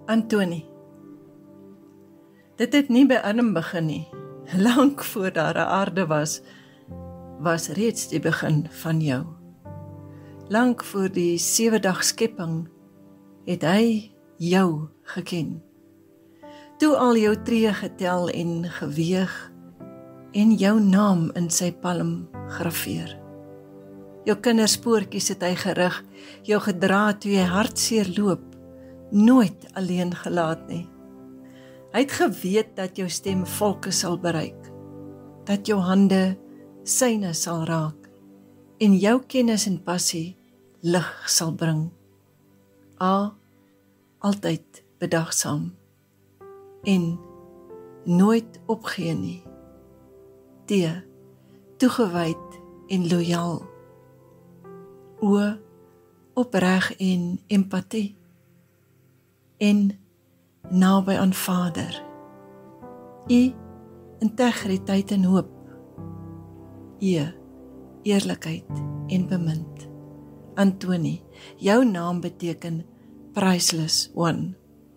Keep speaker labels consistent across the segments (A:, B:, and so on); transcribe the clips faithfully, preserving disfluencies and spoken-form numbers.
A: Antoni, dit het nie by Adam begin nie. Lank voor daar 'n aarde was, was reeds die begin van jou. Lank voor die sewe dag skepping, het hy jou geken. Toe al jou tree getel en geweeg, en jou naam in sy palm graveer. Jou kinderspoortjies het hy gerig, jou gedra toe jy hartseer loop, nooit alleen gelaat nie. Hy het geweet dat jou stem volke sal bereik, dat jou hande syne sal raak, en jou kennis en passie lig sal bring. A, altyd bedagsaam, en nooit opgee nie. T, toegewyd en loyaal. O, opreg en empatie, en naby aan Vader. I, integriteit en hoop. E, eerlikheid en bemind. Antoni, jou naam beteken priceless one.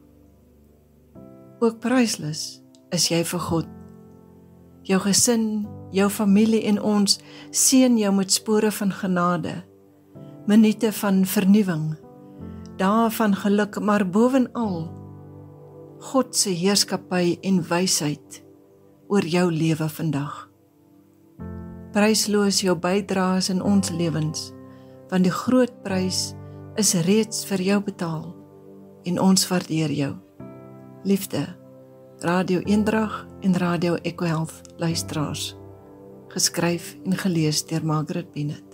A: Ook priceless is jy vir God. Jou gesin, jou familie en ons seën jou met spore van genade, minute van vernuwing, dae van geluk, maar bovenal God se heerskappy en wysheid oor jou lewe vandag. Prysloos jou bydraes in ons lewens, want die groot prys is reeds vir jou betaal en ons waardeer jou. Liefde, Radio Eendrag en Radio Eco Health luisteraars. Geskryf en gelees deur Margaret Bennett.